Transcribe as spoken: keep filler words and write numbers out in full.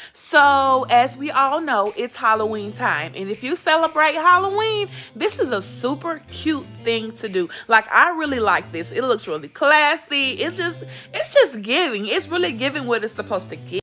So as we all know, it's Halloween time, and if you celebrate Halloween, this is a super cute thing to do. Like, I really like this. It looks really classy. It just it's just giving. It's really giving what it's supposed to give.